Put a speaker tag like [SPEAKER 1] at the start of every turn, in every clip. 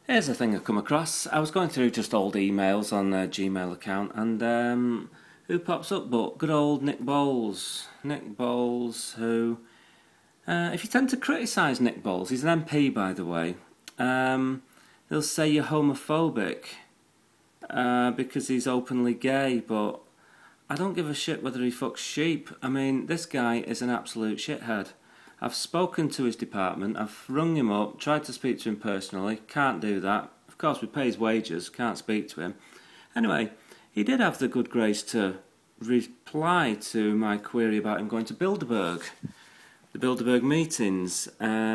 [SPEAKER 1] Here's a thing I've come across. I was going through just old emails on the Gmail account, and who pops up but good old Nick Bowles. Nick Bowles, who, if you tend to criticise Nick Bowles, he's an MP by the way, they'll say you're homophobic because he's openly gay, but I don't give a shit whether he fucks sheep. I mean, this guy is an absolute shithead. I've spoken to his department, I've rung him up, tried to speak to him personally, can't do that. Of course, we pay his wages, can't speak to him. Anyway, he did have the good grace to reply to my query about him going to Bilderberg, the Bilderberg meetings.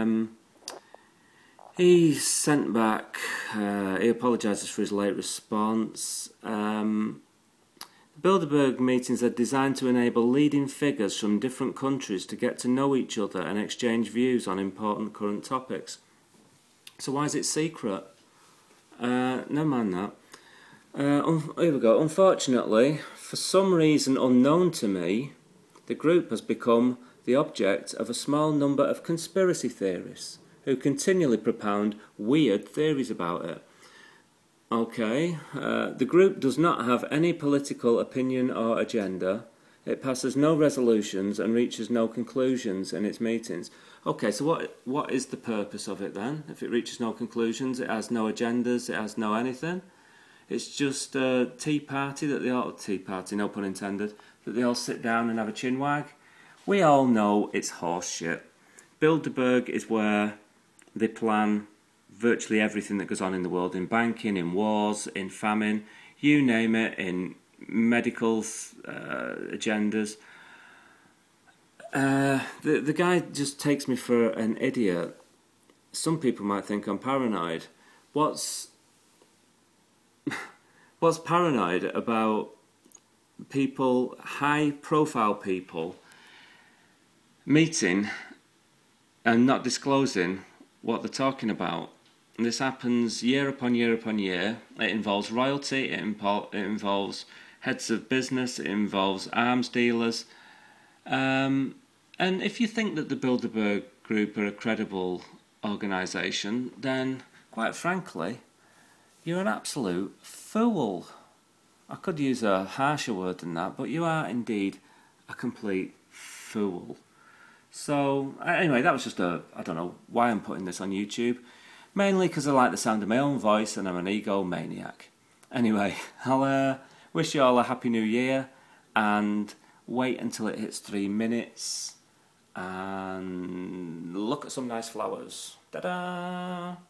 [SPEAKER 1] He sent back, he apologises for his late response. Bilderberg meetings are designed to enable leading figures from different countries to get to know each other and exchange views on important current topics. So why is it secret? Never mind that. Here we go. Unfortunately, for some reason unknown to me, the group has become the object of a small number of conspiracy theorists who continually propound weird theories about it. Okay, the group does not have any political opinion or agenda. It passes no resolutions and reaches no conclusions in its meetings. Okay, so what is the purpose of it then? If it reaches no conclusions, it has no agendas, it has no anything. It's just a tea party that they all, tea party, no pun intended, that they all sit down and have a chin wag. We all know it's horse shit. Bilderberg is where they plan virtually everything that goes on in the world, in banking, in wars, in famine, you name it, in medical agendas. The guy just takes me for an idiot. Some people might think I'm paranoid. What's paranoid about people, high-profile people, meeting and not disclosing what they're talking about? And this happens year upon year upon year. It involves royalty, it involves heads of business, it involves arms dealers. And if you think that the Bilderberg Group are a credible organisation, then, quite frankly, you're an absolute fool. I could use a harsher word than that, but you are indeed a complete fool. So, anyway, that was just I don't know why I'm putting this on YouTube. Mainly because I like the sound of my own voice and I'm an egomaniac. Anyway, I'll wish you all a happy new year and wait until it hits 3 minutes and look at some nice flowers. Ta-da!